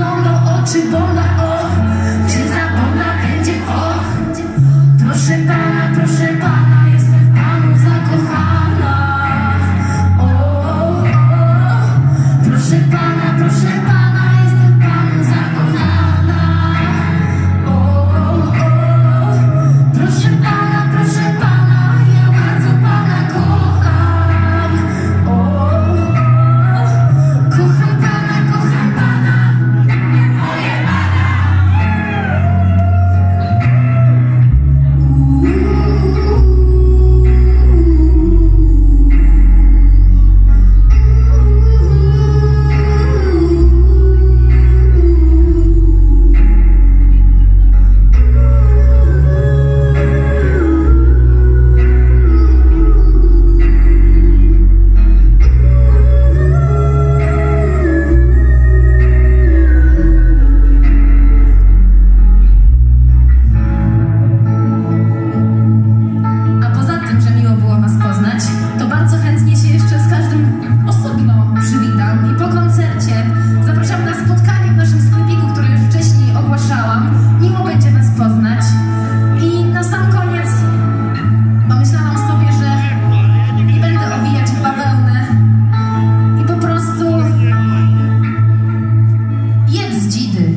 wyglądą oczy bona, o, czy zapomna będzie, o. Proszę pana, jestem w panu zakochana. O, o, o. Proszę pana, jestem w panu zakochana. O, o, o. Proszę pana, ja bardzo pana kocham. O, o, o. Kocham pana, moje pana. A poza tym, że miło było was poznać, to bardzo chętnie się jeszcze z każdym osobno przywitam i po koncercie zapraszam na spotkanie w naszym sklepiku, który już wcześniej ogłaszałam. Miło będzie was poznać. I na sam koniec pomyślałam sobie, że nie będę owijać w bawełnę i po prostu jedz z dzidy.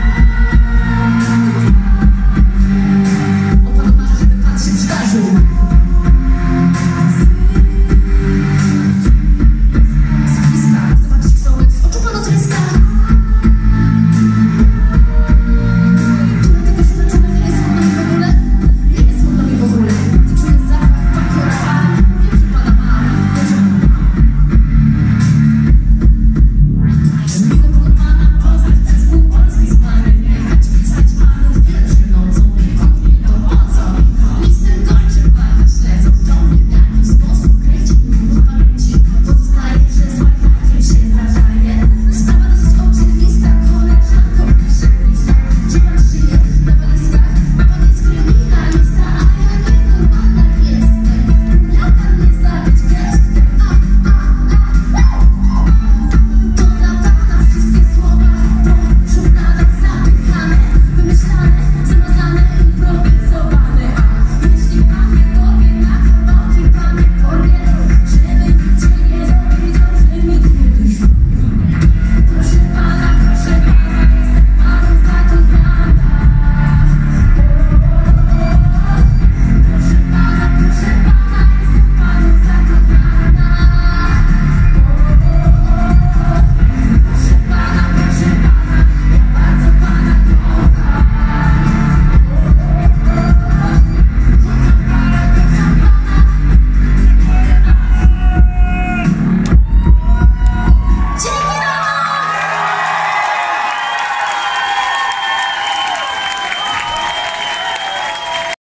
Zdarzył.